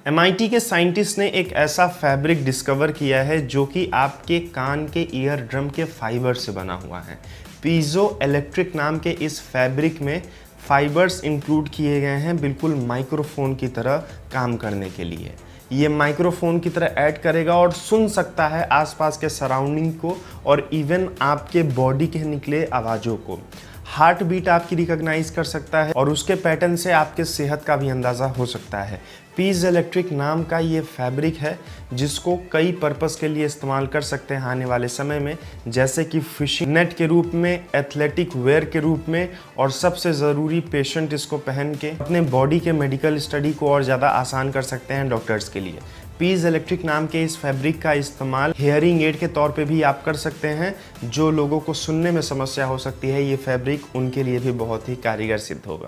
MIT के scientist ने एक ऐसा फैब्रिक डिस्कवर किया है जो कि आपके कान के ईयर ड्रम के फाइबर से बना हुआ है। पीजो इलेक्ट्रिक नाम के इस फैब्रिक में फाइबर्स इंक्लूड किए गए हैं बिल्कुल माइक्रोफोन की तरह काम करने के लिए। ये माइक्रोफोन की तरह ऐड करेगा और सुन सकता है आसपास के सराउंडिंग को और इवन आपके बॉडी के निकले आवाज़ों को। हार्ट बीट आपकी रिकॉग्नाइज कर सकता है और उसके पैटर्न से आपके सेहत का भी अंदाज़ा हो सकता है। पीज इलेक्ट्रिक नाम का ये फैब्रिक है जिसको कई पर्पस के लिए इस्तेमाल कर सकते हैं आने वाले समय में, जैसे कि फिशिंग नेट के रूप में, एथलेटिक वेयर के रूप में, और सबसे ज़रूरी पेशेंट इसको पहन के अपने बॉडी के मेडिकल स्टडी को और ज़्यादा आसान कर सकते हैं डॉक्टर्स के लिए। पीज इलेक्ट्रिक नाम के इस फैब्रिक का इस्तेमाल हेयरिंग एड के तौर पे भी आप कर सकते हैं। जो लोगों को सुनने में समस्या हो सकती है, ये फैब्रिक उनके लिए भी बहुत ही कारगर सिद्ध होगा।